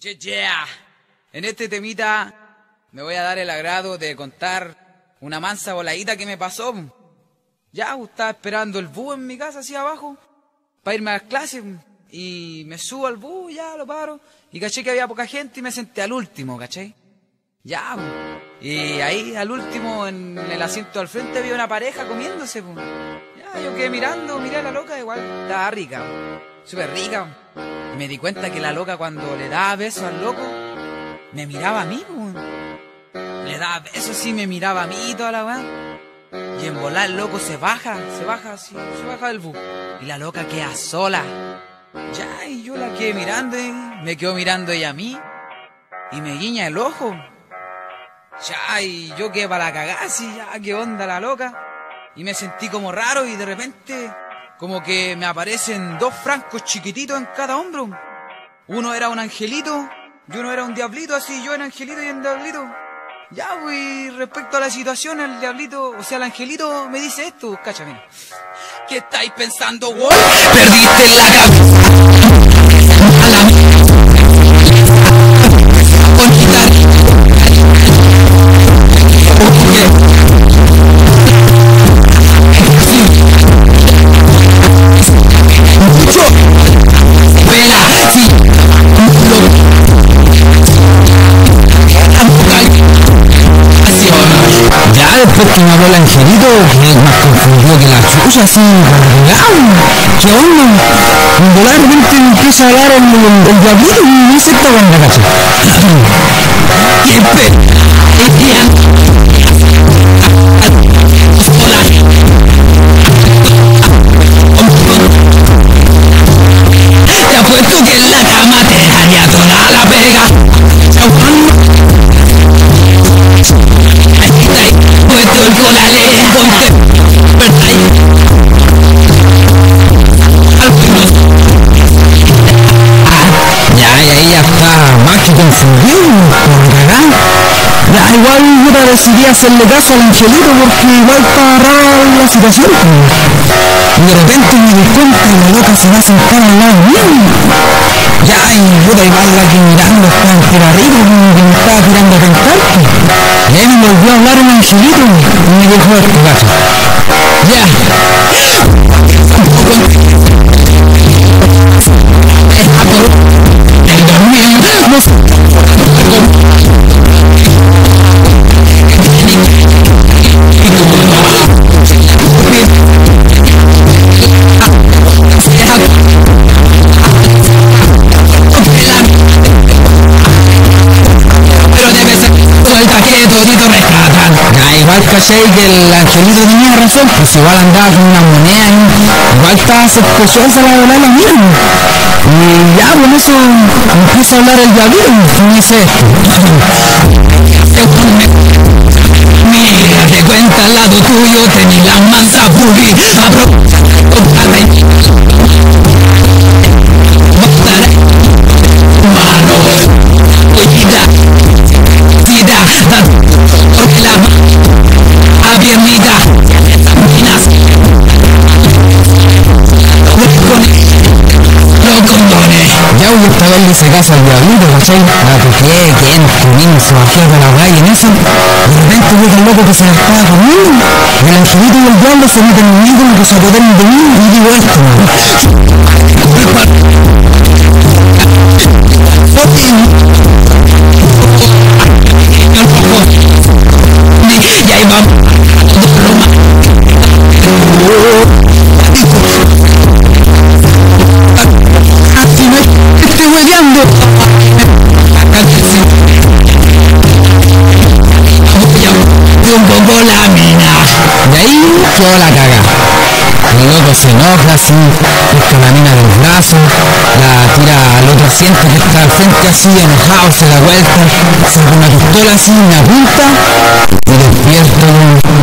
Yeah. En este temita me voy a dar el agrado de contar una mansa voladita que me pasó. Ya, estaba esperando el bus en mi casa, así abajo, para irme a las clases. Y me subo al bus, ya lo paro. Y caché que había poca gente y me senté al último, ¿cachai? Ya, y ahí al último, en el asiento al frente, había una pareja comiéndose. Ya, yo quedé mirando, miré a la loca, igual estaba rica, súper rica. Y me di cuenta que la loca, cuando le daba besos al loco, me miraba a mí, le daba besos así, me miraba a mí y toda la weá. Y en volar el loco se baja así, se baja del bus. Y la loca queda sola. Ya, y yo la quedé mirando, y me quedo mirando ella a mí. Y me guiña el ojo. Ya, y yo quedé para la cagada, así, ya, qué onda la loca. Y me sentí como raro y de repente, como que me aparecen dos francos chiquititos en cada hombro. Uno era un angelito y uno era un diablito, así, yo era angelito y el diablito. Ya, pues, respecto a la situación, el diablito, o sea, el angelito me dice esto, cacha, mira. ¿Qué estáis pensando, vos? Perdiste la cabeza. A la con quitar. Ya después que me habló el angelito, que más confundido que la chucha, así, ¿qué onda? De repente me empieza a hablar el diablito y me dice esta banda, cacha. Te apuesto que en la cama te daría toda la pega. Puesto el colale, ponte, ¿verdad? Ya, y ahí ya está más que confundido, por cagar. Ya, igual yo decidí hacerle caso al angelito porque igual estaba rara la situación. Y de repente me di cuenta que la loca se va a sentar al lado mío. Ya, y puta, igual la que mirando estaba por arriba, como que me estaba tirando a cantar. Y ahí me volvió a hablar el angelito y me dijo esto, gacho. Ya. El dormir no sé. Ya, igual caché que el angelito tenía razón, pues igual andaba con una moneda y igual estaba sospechosa la verdad la misma. Y ya con eso empieza a hablar el diablito y me dice mira, te cuenta al lado tuyo, tenés la mansa boogie. Porque la abiernita minas los condones. ya yo esta vez le hice caso al diablito, ¿cachai? La toqué, que comiendo se bajó de la weá y en eso de repente veo el loco que se la estaba comiendo. Y el angelito y el diablo se meten en mí como que se apoderan de mí y digo esto, Y ahí vamos. así me estoy hueveando. Un poco la mina. Y ahí quedó la caga. El loco se enoja así, pesca la mina del brazo, la tira al otro asiento que está al frente así, enojado, se da vuelta, saca una pistola así, me apunta y despierto